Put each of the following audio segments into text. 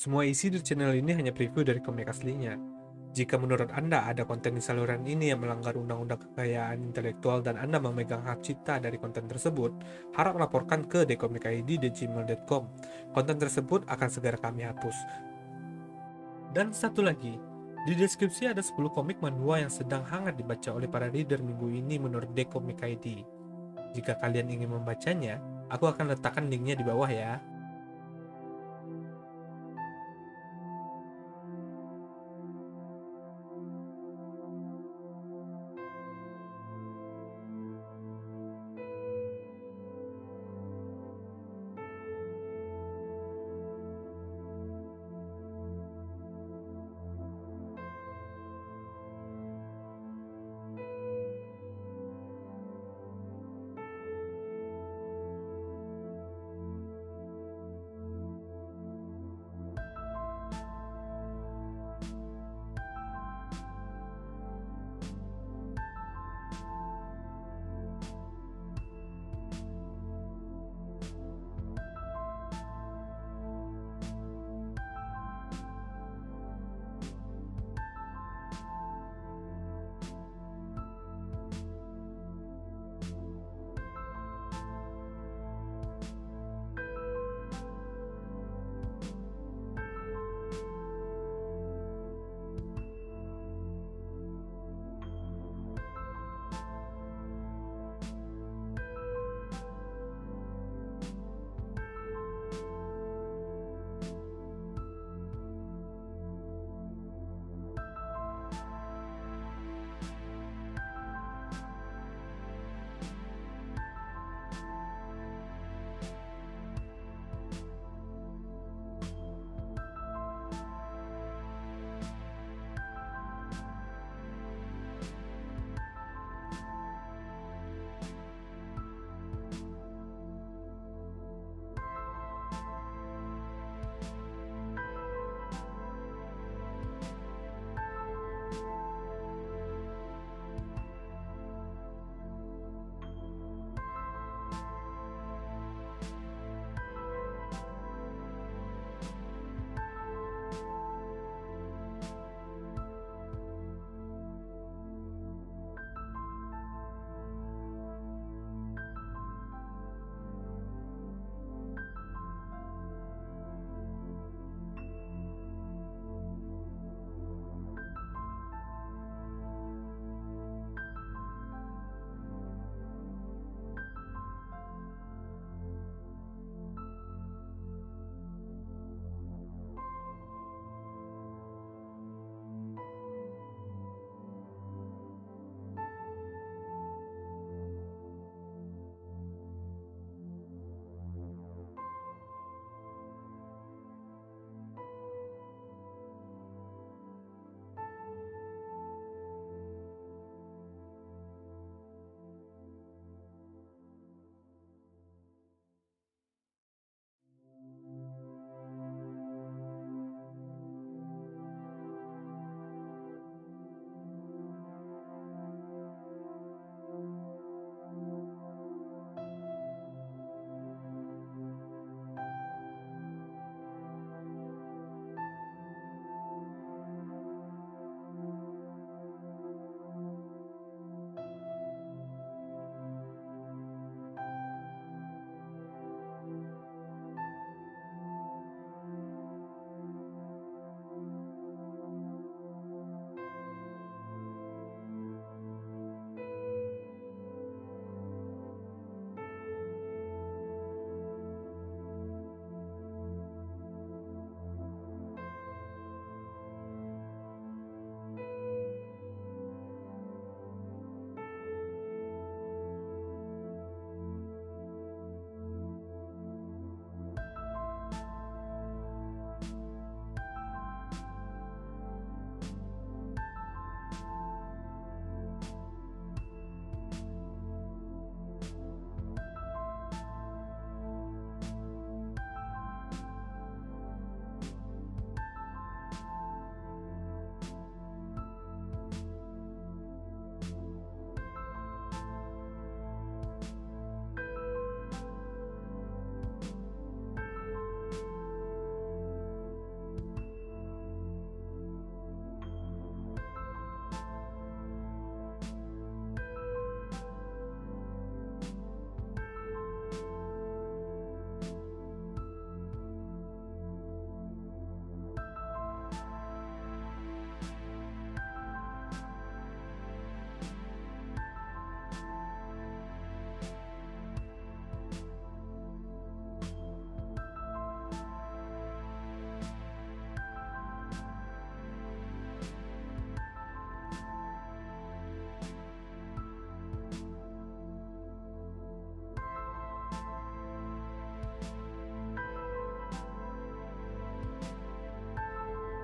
Semua isi di channel ini hanya preview dari komik aslinya. Jika menurut Anda ada konten di saluran ini yang melanggar undang-undang kekayaan intelektual dan Anda memegang hak cipta dari konten tersebut, harap laporkan ke dekomikid@gmail.com. Konten tersebut akan segera kami hapus. Dan satu lagi, di deskripsi ada 10 komik manhwa yang sedang hangat dibaca oleh para reader minggu ini menurut Dekomik ID. Jika kalian ingin membacanya, aku akan letakkan linknya di bawah ya.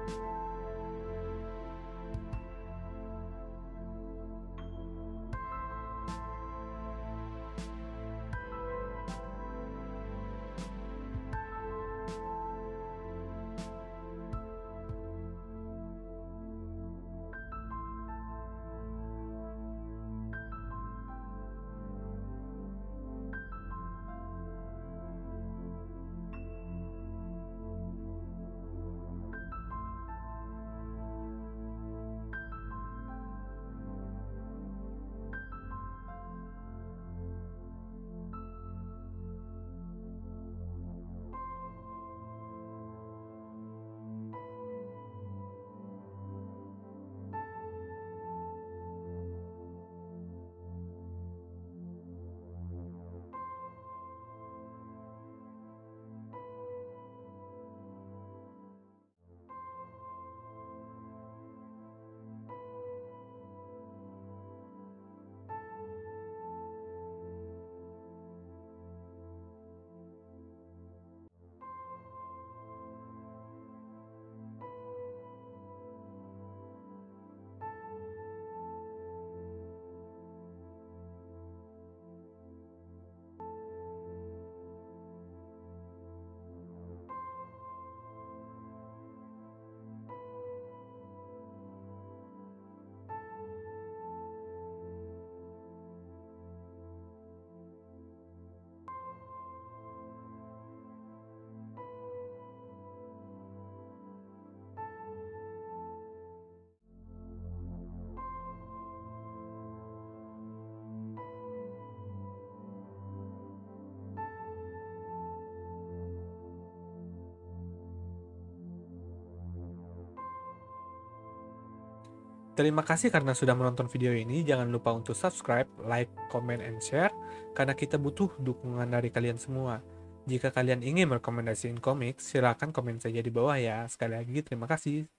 Terima kasih karena sudah menonton video ini. Jangan lupa untuk subscribe, like, comment, and share, karena kita butuh dukungan dari kalian semua. Jika kalian ingin merekomendasikan komik, silakan komen saja di bawah ya. Sekali lagi, terima kasih.